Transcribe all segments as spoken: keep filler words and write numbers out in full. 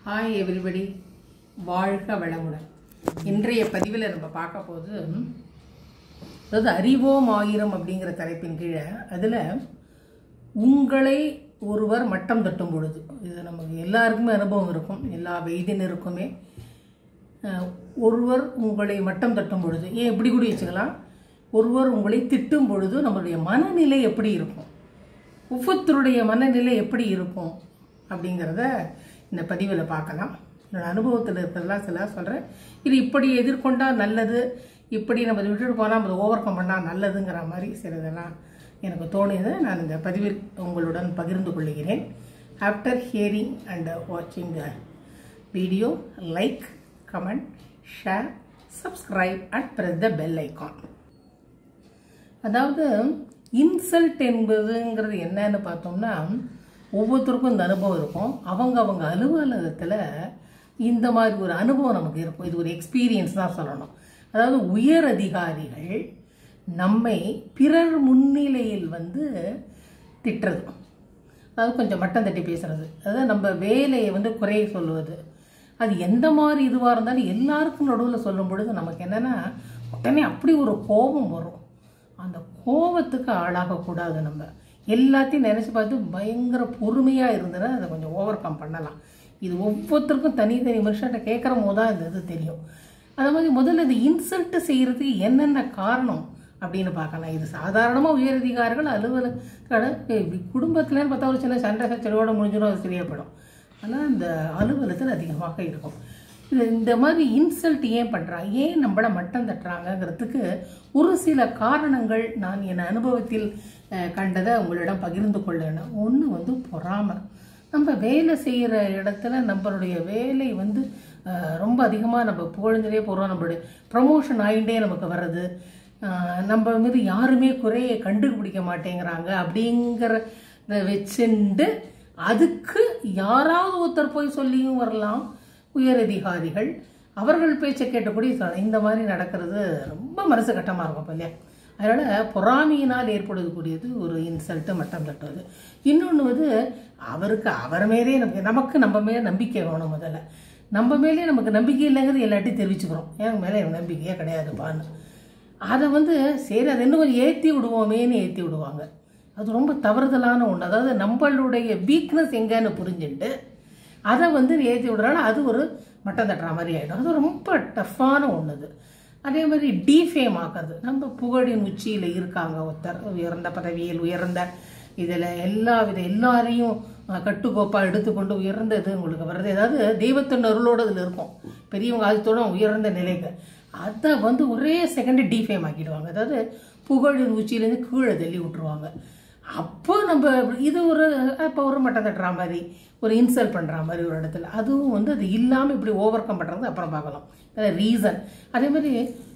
Hi everybody, வாழ்க வளமுடன். இன்றைய பதிவில் நம்ம பார்க்க போது அதாவது அறிவோம் ஆயிரம் அப்படிங்கிற தலைப்பின் கீழே அதில் உங்களை ஒருவர் மட்டம் தட்டும் பொழுது இது நமக்கு எல்லாருக்குமே அனுபவம் இருக்கும், எல்லா வயதினருக்குமே. ஒருவர் உங்களை மட்டம் தட்டும் பொழுது ஏன் இப்படி கூட வச்சுக்கலாம், ஒருவர் உங்களை திட்டும் பொழுது நம்மளுடைய மனநிலை எப்படி இருக்கும், ஒவ்வொருத்தருடைய மனநிலை எப்படி இருக்கும் அப்படிங்கிறத இந்த பதிவில் பார்க்கலாம். என்னோட அனுபவத்தில் இருக்கிறதெல்லாம் சில சொல்கிறேன். இது இப்படி எதிர்கொண்டால் நல்லது, இப்படி நம்ம விட்டுட்டு போனால் நம்ம ஓவர் கம் பண்ணால் நல்லதுங்கிற மாதிரி சிலதெல்லாம் எனக்கு தோணியது நான் இந்த பதிவில் உங்களுடன் பகிர்ந்து கொள்கிறேன். ஆஃப்டர் ஹியரிங் அண்ட் வாட்சிங் the video, like, comment, share, subscribe and press the bell icon. அதாவது இன்சல்ட் என்பதுங்கிறது என்னன்னு பார்த்தோம்னா, ஒவ்வொருத்தருக்கும் இந்த அனுபவம் இருக்கும். அவங்க அவங்க அலுவலகத்தில் இந்த மாதிரி ஒரு அனுபவம் நமக்கு இருக்கும். இது ஒரு எக்ஸ்பீரியன்ஸ் தான் சொல்லணும். அதாவது உயர் அதிகாரிகள் நம்மை பிறர் முன்னிலையில் வந்து திட்டுறது, அதாவது கொஞ்சம் மட்டம் தட்டி பேசுறது, அதாவது நம்ம வேலையை வந்து குறைய சொல்லுவது. அது எந்த மாதிரி இதுவாக இருந்தாலும் எல்லாருக்கும் நடுவில் சொல்லும் பொழுது நமக்கு என்னென்னா உடனே அப்படி ஒரு கோபம் வரும். அந்த கோபத்துக்கு ஆளாகக்கூடாது. நம்ம எல்லாத்தையும் நினச்சி பார்த்து பயங்கர பொறுமையாக இருந்ததுன்னா அதை கொஞ்சம் ஓவர் கம் பண்ணலாம். இது ஒவ்வொருத்தருக்கும் தனித்தனி மனுஷன்ட்ட கேட்குற போது தான் இந்த இது தெரியும். அதே மாதிரி முதல்ல இந்த இன்சல்ட்டு செய்கிறதுக்கு என்னென்ன காரணம் அப்படின்னு பார்க்கலாம். இது சாதாரணமாக உயரதிகாரிகள் அலுவலக குடும்பத்துலன்னு பார்த்தா ஒரு சின்ன சண்டை சச்சரவோடு முடிஞ்சிடும், அது சரியாப்படும். ஆனால் இந்த அலுவலகத்தில் அதிகமாக இருக்கும். இது இந்த மாதிரி இன்சல்ட் ஏன் பண்ணுறாங்க, ஏன் நம்மளை மட்டம் தட்டுறாங்கங்கிறதுக்கு ஒரு சில காரணங்கள் நான் என் அனுபவத்தில் கண்டதை உங்களிடம் பகிர்ந்து கொள்ளணும். ஒன்று வந்து பொறாமை. நம்ம வேலை செய்கிற இடத்துல நம்மளுடைய வேலை வந்து ரொம்ப அதிகமாக நம்ம புகழ்ந்துட்டே போகிறோம், நம்மளுடைய ப்ரமோஷன் ஆகிட்டே நமக்கு வர்றது, நம்ம மீது யாருமே குறையை கண்டுபிடிக்க மாட்டேங்கிறாங்க அப்படிங்கிறத வச்சுண்டு அதுக்கு யாராவது ஒருத்தர் போய் சொல்லியும் வரலாம். உயரதிகாரிகள் அவர்கள் பேச்சை கேட்டபடி இந்த மாதிரி நடக்கிறது ரொம்ப மனசு கட்டமாக இருக்கும் இல்லையா. அதனால் பொறாமையினால் ஏற்படக்கூடியது ஒரு இன்சல்ட்டு, மட்டம் தட்டுவது. இன்னொன்று வந்து அவருக்கு அவர் மேலே நமக்கு நமக்கு நம்ம மேலே நம்பிக்கை வேணும். முதல்ல நம்ம மேலே நமக்கு நம்பிக்கை இல்லைங்கிறது எல்லாத்தையும் தெரிவிச்சுக்கிறோம். எனக்கு மேலே எனக்கு நம்பிக்கையே கிடையாதுப்பான்னு. அதை வந்து சரி அதை இன்னும் கொஞ்சம் ஏற்றி விடுவோமேன்னு ஏற்றி விடுவாங்க. அது ரொம்ப தவறுதலான ஒன்று. அதாவது நம்மளுடைய வீக்னஸ் எங்கன்னு புரிஞ்சுட்டு அதை வந்து ஏற்றி விடுறாங்க, அது ஒரு மட்டம் தட்டுற மாதிரி ஆகிடும். அது ரொம்ப டஃப்பான ஒன்று. அது அதே மாதிரி டீஃபேம் ஆக்குறது. நம்ம புகழின் உச்சியில் இருக்காங்க ஒருத்தர், உயர்ந்த பதவியில் உயர்ந்த இதில் எல்லா வித எல்லாரையும் கட்டுக்கோப்பாக எடுத்துக்கொண்டு உயர்ந்தது உங்களுக்கு வருது. ஏதாவது தெய்வத்தின் அருளோடு அதில் இருக்கும், பெரியவங்க ஆதித்தோட உயர்ந்த நிலைக்கு அதை வந்து ஒரே செகண்டு டீஃபேம் ஆக்கிடுவாங்க. அதாவது புகழின் உச்சியிலேருந்து கீழே தள்ளி விட்டுருவாங்க. அப்போ நம்ம இது ஒரு இப்போ ஒரு மட்டம் தட்டுற மாதிரி, ஒரு இன்சல்ட் பண்ணுற மாதிரி ஒரு இடத்துல, அதுவும் வந்து அது இல்லாமல் இப்படி ஓவர் கம் பண்ணுறது அப்புறம் பார்க்கலாம். ரீசன் அதே மாதிரி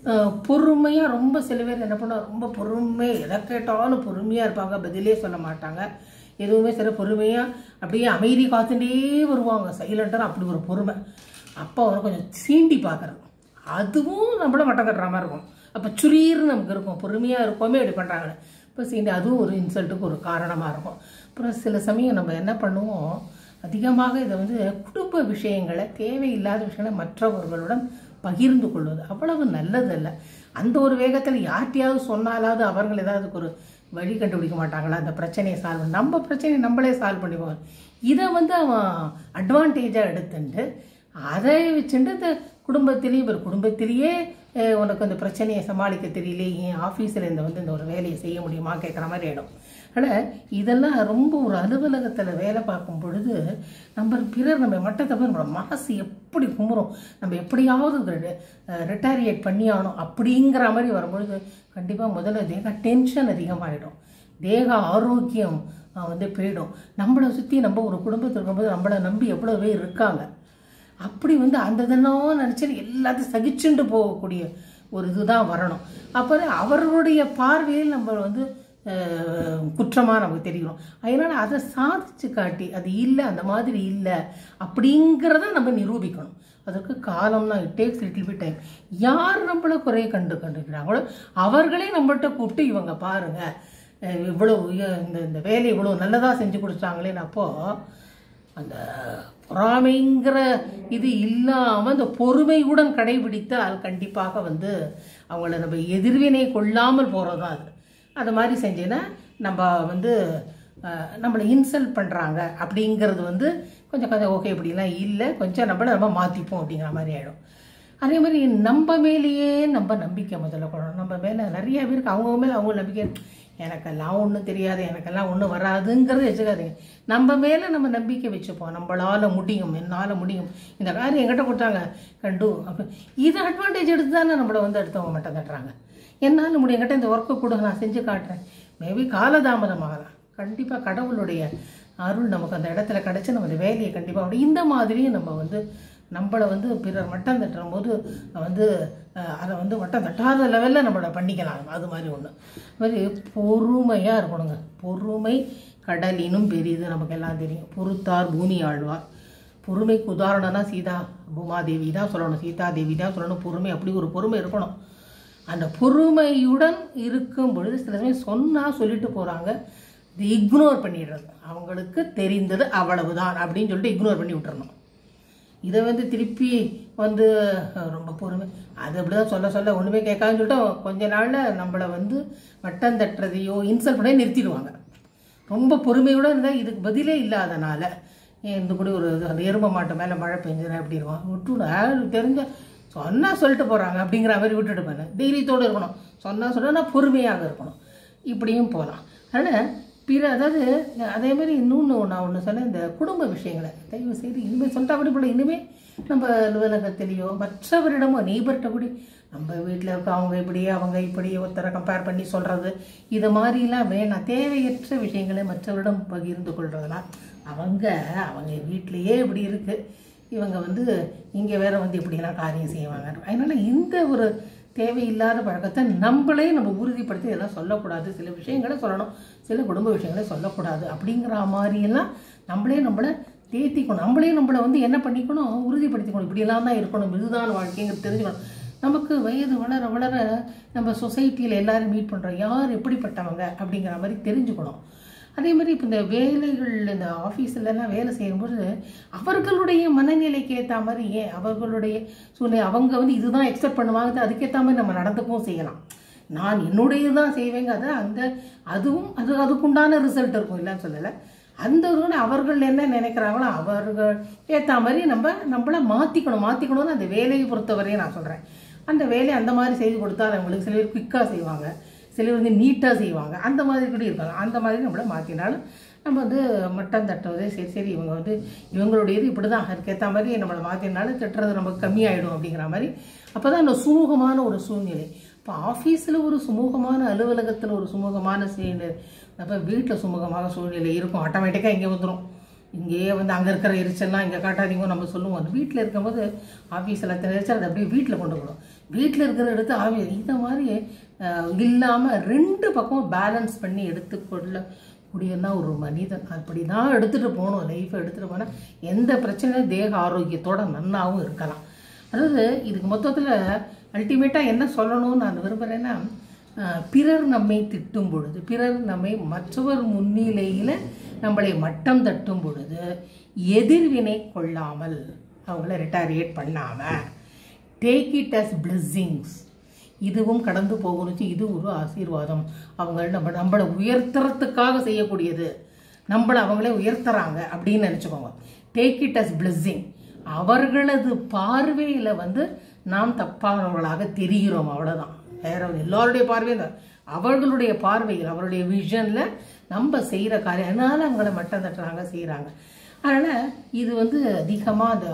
பொறுமையாக ரொம்ப சில பேர் என்ன பண்ண ரொம்ப பொறுமை, எதை கேட்டாலும் பொறுமையாக இருப்பாங்க, பதிலே சொல்ல மாட்டாங்க, எதுவுமே சரி பொறுமையாக அப்படியே அமைதி காத்துட்டே வருவாங்க, சைலண்டாக அப்படி ஒரு பொறுமை. அப்போ அவர் கொஞ்சம் சீண்டி பார்க்குறது, அதுவும் நம்மள மட்டம் கட்டுற மாதிரி இருக்கும். அப்போ சுரீர்னு நமக்கு இருக்கும், பொறுமையாக இருக்கோமே இப்படி பண்ணுறாங்கன்னு. இப்போ சீண்டி அதுவும் ஒரு இன்சல்ட்டுக்கு ஒரு காரணமாக இருக்கும். அப்புறம் சில சமயம் நம்ம என்ன பண்ணுவோம், அதிகமாக இதை வந்து குடும்ப விஷயங்களை, தேவையில்லாத விஷயங்களை மற்றவர்களுடன் பகிர்ந்து கொள்வது அவ்வளவு நல்லதல்ல. அந்த ஒரு வேகத்தில் யார்ட்டையாவது சொன்னாலாவது அவர்கள் ஏதாவது ஒரு வழி கண்டுபிடிக்க மாட்டாங்களா அந்த பிரச்சனையை சால்வ் பண்ண, நம்ம பிரச்சனையை நம்மளே சால்வ் பண்ணிக்குவோம். இதை வந்து அவன் அட்வான்டேஜாக எடுத்துட்டு அதை வச்சுட்டு இந்த குடும்பத்திலேயே ஒரு குடும்பத்திலேயே உனக்கு அந்த பிரச்சனையை சமாளிக்க தெரியல, ஏன் ஆஃபீஸில் இந்த வந்து இந்த ஒரு வேலையை செய்ய முடியுமா கேட்குற மாதிரி ஆகிடும். ஆனால் இதெல்லாம் ரொம்ப ஒரு அலுவலகத்தில் வேலை பார்க்கும் பொழுது நம்ம பிறர் நம்ம மட்டத்தை போய் நம்மளோட மனசு எப்படி குமுறும், நம்ம எப்படியாவது ரிட்டாரியேட் பண்ணி ஆகணும் அப்படிங்கிற மாதிரி வரும்பொழுது கண்டிப்பாக முதல்ல தேக டென்ஷன் அதிகமாகிடும், தேக ஆரோக்கியம் வந்து போயிடும். நம்மளை சுற்றி நம்ம ஒரு குடும்பத்தில் இருக்கும்போது நம்மளை நம்பி எவ்வளோ பேர் இருக்காங்க, அப்படி வந்து அந்த தினம் நினச்சி எல்லாத்தையும் சகிச்சுண்டு போகக்கூடிய ஒரு இதுதான் வரணும். அப்புறம் அவர்களுடைய பார்வையில் நம்ம வந்து குற்றமாக நமக்கு தெரியும். அதனால் அதை சாதிச்சு காட்டி அது இல்லை அந்த மாதிரி இல்லை அப்படிங்கிறத நம்ம நிரூபிக்கணும். அதற்கு காலம் தான், it takes little bit time. யார் நம்மளை குறைய கண்டு கண்டுக்கிறாங்களோ அவர்களே நம்மள்கிட்ட கூப்பிட்டு இவங்க பாருங்கள் இவ்வளோ இந்த இந்த வேலையை இவ்வளோ நல்லதாக செஞ்சு கொடுத்தாங்களேன்னு அப்போது அந்த பொறாமைங்கிற இது இல்லாமல் இந்த பொறுமையுடன் கடைபிடித்தால் கண்டிப்பாக வந்து அவங்கள நம்ம எதிர்வினை கொள்ளாமல் போகிறது தான் அது. அது மாதிரி செஞ்சேன்னா நம்ம வந்து நம்மளை இன்சல்ட் பண்ணுறாங்க அப்படிங்கிறது வந்து கொஞ்சம் கொஞ்சம் ஓகே இப்படிலாம் இல்லை, கொஞ்சம் நம்மளை நம்ம மாற்றிப்போம் அப்படிங்கிற மாதிரி ஆகிடும். அதே மாதிரி நம்ம மேலேயே நம்ம நம்பிக்கை முதல்ல கொள்ளணும். நம்ம மேலே நிறைய பேருக்கு அவங்க மேலே அவங்க நம்பிக்கை, எனக்கெல்லாம் ஒன்றும் தெரியாது, எனக்கெல்லாம் ஒன்றும் வராதுங்கிறது வச்சுக்காதீங்க. நம்ம மேலே நம்ம நம்பிக்கை வச்சுப்போம், நம்மளால் முடியும், என்னால் முடியும், இந்த காரியம் என்கிட்ட கொடுத்தாங்க கண்டு அப்போ இது அட்வான்டேஜ் எடுத்து தானே நம்மளை வந்து அடுத்தவங்க மட்டும் தட்டுறாங்க. என்னால் முடியும், என்கிட்ட இந்த ஒர்க்கை கொடுங்க, நான் செஞ்சு காட்டுறேன். மேபி காலதாமதமாகலாம், கண்டிப்பாக கடவுளுடைய அருள் நமக்கு அந்த இடத்துல கிடச்சி நம்ம அந்த வேலையை கண்டிப்பாக இந்த மாதிரியும் நம்ம வந்து நம்மளை வந்து பிறர் மட்டம் தட்டுற போது வந்து அதை வந்து மட்டம் தட்டாத லெவலில் நம்மளை பண்ணிக்கலாம். அது மாதிரி ஒன்று மாதிரி பொறுமையாக இருக்கணுங்க. பொறுமை கடலினும் பெரியது, நமக்கு எல்லாம் தெரியும். பொறுத்தார் பூமி ஆழ்வார். பொறுமைக்கு உதாரணம்னா சீதா பூமாதேவி தான் சொல்லணும், சீதா தேவி தான் சொல்லணும். பொறுமை அப்படி ஒரு பொறுமை இருக்கணும். அந்த பொறுமையுடன் இருக்கும் பொழுது சில சமயம் சொன்னால் சொல்லிட்டு போகிறாங்க, இது இக்னோர் பண்ணிடுறது. அவங்களுக்கு தெரிந்தது அவ்வளவுதான் அப்படின்னு சொல்லிட்டு இக்னோர் பண்ணி விட்டுறணும். இதை வந்து திருப்பி வந்து ரொம்ப பொறுமை அது அப்படி தான் சொல்ல சொல்ல ஒன்றுமே கேட்காதுன்னு சொல்லிட்டு கொஞ்ச நாளில் நம்மளை வந்து வட்டம் தட்டுறதையோ இன்சல்ட் பண்ணி நிறுத்திடுவாங்க. ரொம்ப பொறுமையோடு இருந்தால் இதுக்கு பதிலே இல்லாதனால இந்த கூட ஒரு அந்த எருமை மாட்டு மேலே மழை பெஞ்சுனா எப்படி இருக்கும், விட்டுவிடும் தெரிஞ்ச சொன்னால் சொல்லிட்டு போகிறாங்க அப்படிங்கிற மாதிரி விட்டுட்டு போனேன். தைரியத்தோடு இருக்கணும், சொன்னால் சொல்ல நான் பொறுமையாக இருக்கணும், இப்படியும் போகலாம். அதனால் பிற அதாவது அதேமாதிரி இன்னொன்று நான் ஒன்று சொன்னேன், இந்த குடும்ப விஷயங்களை தயவு செய்து இனிமேல் சொல்லிட்டு அப்படி போல இனிமேல் நம்ம அலுவலகத்திலேயோ மற்றவரிடமோ நெய்பர்கிட்ட கூட நம்ம வீட்டில் இருக்க அவங்க இப்படி அவங்க இப்படி ஒருத்தரை கம்பேர் பண்ணி சொல்கிறது இது மாதிரிலாம் வேணாம். தேவையற்ற விஷயங்களை மற்றவரிடம் பகிர்ந்து கொள்றதுனா அவங்க அவங்க வீட்டிலையே இப்படி இருக்குது, இவங்க வந்து இங்கே வேற வந்து இப்படிலாம் காரியம் செய்வாங்க. அதனால் இந்த ஒரு தேவையில்லாத பழக்கத்தை நம்மளே நம்ம உறுதிப்படுத்தி இதெல்லாம் சொல்லக்கூடாது. சில விஷயங்களை சொல்லணும், சில குடும்ப விஷயங்களை சொல்லக்கூடாது அப்படிங்கிற மாதிரியெல்லாம் நம்மளே நம்மளை தேத்திக்கணும். நம்மளே நம்மளை வந்து என்ன பண்ணிக்கணும், உறுதிப்படுத்திக்கணும். இப்படியெல்லாம் தான் இருக்கணும், இதுதான் வாழ்க்கைங்கிறது தெரிஞ்சுக்கணும். நமக்கு வயது வளர வளர நம்ம சொசைட்டியில் எல்லாரும் மீட் பண்ணுறோம், யார் எப்படிப்பட்டவங்க அப்படிங்கிற மாதிரி தெரிஞ்சுக்கணும். அதே மாதிரி இப்போ இந்த வேலைகள் இந்த ஆஃபீஸ்லலாம் வேலை செய்யும்போது அவர்களுடைய மனநிலைக்கு ஏற்ற மாதிரி ஏன் அவர்களுடைய சூழ்நிலை அவங்க வந்து இதுதான் எக்ஸ்பெக்ட் பண்ணுவாங்க, அதுக்கேற்ற மாதிரி நம்ம நடந்துக்கவும் செய்யலாம். நான் என்னுடைய தான் செய்வேங்க, அதை அந்த அதுவும் அது அதுக்குண்டான ரிசல்ட் இருக்கும், இல்லைன்னு சொல்லலை. அந்த அவர்கள் என்ன நினைக்கிறாங்களோ அவர்கள் ஏற்ற மாதிரி நம்ம நம்மளை மாற்றிக்கணும். மாற்றிக்கணும்னு அந்த வேலையை பொறுத்தவரையும் நான் சொல்கிறேன். அந்த வேலையை அந்த மாதிரி செய்து கொடுத்தா அவங்களுக்கு சில பேர் குயிக்காக செய்வாங்க, சிலர் வந்து நீட்டாக செய்வாங்க, அந்த மாதிரி கூட இருக்காங்க. அந்த மாதிரி நம்மளை மாற்றினாலும் நம்ம வந்து மட்டம் தட்டுவதே சரி சரி இவங்க வந்து இவங்களுடையது இப்படி தான் அதுக்கேற்ற மாதிரி நம்மளை மாற்றினாலும் தட்டுறது நமக்கு கம்மியாயிடும் அப்படிங்கிற மாதிரி. அப்போ தான் அந்த சுமூகமான ஒரு சூழ்நிலை. இப்போ ஆஃபீஸில் ஒரு சுமூகமான, அலுவலகத்தில் ஒரு சுமூகமான சூழ்நிலை, அப்போ வீட்டில் சுமூகமான சூழ்நிலை இருக்கும். ஆட்டோமேட்டிக்காக இங்கே வந்துடும். இங்கேயே வந்து அங்கே இருக்கிற எரிச்சல்லாம் இங்கே காட்டாதீங்க நம்ம சொல்லுவோம். அந்த வீட்டில் இருக்கும்போது ஆஃபீஸில் எத்தனை எரிச்சல் அதை அப்படியே வீட்டில் கொண்டு போகணும். வீட்டில் இருக்கிற எடுத்து ஆஃபீஸ் இந்த மாதிரி இல்லாமல் ரெண்டு பக்கம் பேலன்ஸ் பண்ணி எடுத்துக்கொள்ள முடியும்னா ஒரு மனிதன் அப்படி தான் எடுத்துகிட்டு போகணும். லைஃப்பை எடுத்துகிட்டு போனால் எந்த பிரச்சனையும் தேக ஆரோக்கியத்தோடு நன்னாவும் இருக்கலாம். அதாவது இதுக்கு மொத்தத்தில் அல்டிமேட்டாக என்ன சொல்லணும்னு நான் விரும்புகிறேன்னா, பிறர் நம்மை திட்டும் பொழுது, பிறர் நம்மை மற்றவர் முன்னிலையில் நம்மளை மட்டம் தட்டும் பொழுது எதிர்வினை கொள்ளாமல், அவங்கள ரிட்டாரியேட் பண்ணாமல், டேக் இட் அஸ் பிளெஸ்ஸிங்ஸ், இதுவும் கடந்து போகணும், இது ஒரு ஆசீர்வாதம், அவங்க நம்ம நம்மளை உயர்த்துறதுக்காக செய்யக்கூடியது, நம்மளை அவங்களே உயர்த்துறாங்க அப்படின்னு நினச்சிக்கோங்க. Take it as blessing. அவர்களது பார்வையில் வந்து நாம் தப்பானவர்களாக தெரிகிறோம், அவ்வளோதான். வேற எல்லாருடைய பார்வையும் தான், அவர்களுடைய பார்வையில் அவருடைய விஷனில் நம்ம செய்கிற காரியம், அதனால அவங்கள மட்டம் தட்டுறாங்க செய்கிறாங்க. அதனால் இது வந்து அதிகமாக அந்த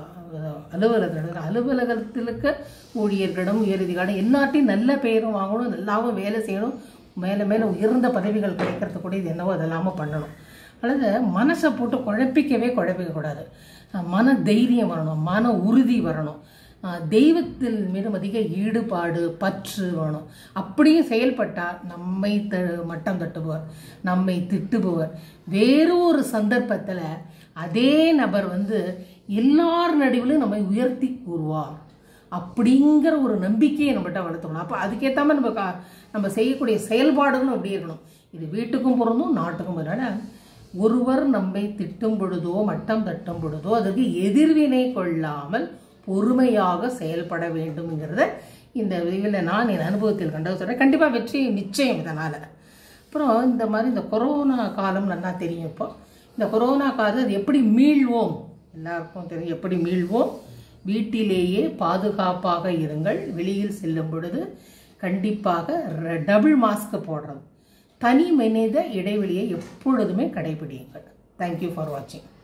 அலுவலகத்தில் அலுவலகத்தில் இருக்க ஊழியர்களிடம் உயரதிகாரம் எல்லாத்தையும் நல்ல பெயரும் வாங்கணும், நல்லாவும் வேலை செய்யணும், மேலே மேலே உயர்ந்த பதவிகள் கிடைக்கிறது கூட இது என்னவோ அதெல்லாமல் பண்ணணும். அல்லது மனசை போட்டு குழப்பிக்கவே குழப்பிக்கக்கூடாது. மன தைரியம் வரணும், மன உறுதி வரணும், தெய்வத்தில் மீதும் அதிக ஈடுபாடு பற்று வேணும். அப்படியும் செயல்பட்டால் நம்மை த மட்டம் தட்டுபவர், நம்மை திட்டுபவர் வேறொரு சந்தர்ப்பத்தில் அதே நபர் வந்து எல்லார் நடுவிலும் நம்மை உயர்த்தி கூறுவார் அப்படிங்கிற ஒரு நம்பிக்கையை நம்மகிட்ட வளர்த்துக்கணும். அப்போ அதுக்கேற்ற மாதிரி நம்ம கா நம்ம செய்யக்கூடிய செயல்பாடுகளும் அப்படி இருக்கணும். இது வீட்டுக்கும் பொருந்தும், நாட்டுக்கும் பொருந்தும். ஒருவர் நம்மை திட்டும் பொழுதோ மட்டம் தட்டும் பொழுதோ அதுக்கு எதிர்வினை கொள்ளாமல் பொறுமையாக செயல்பட வேண்டும்ங்கிறத இந்த இதில் நான் என் அனுபவத்தில் கண்டது சொல்கிறேன். கண்டிப்பாக வெற்றி நிச்சயம் இதனால். அப்புறம் இந்த மாதிரி இந்த கொரோனா காலம் நல்லா தெரியும். இப்போ இந்த கொரோனா காலம் அது எப்படி மீள்வோம், எல்லாருக்கும் தெரியும் எப்படி மீள்வோம். வீட்டிலேயே பாதுகாப்பாக இருங்கள். வெளியில் செல்லும் பொழுது கண்டிப்பாக டபுள் மாஸ்க் போடுறது, தனி மனித இடைவெளியை எப்பொழுதுமே கடைபிடியுங்கள். தேங்க்யூ ஃபார் வாட்சிங்.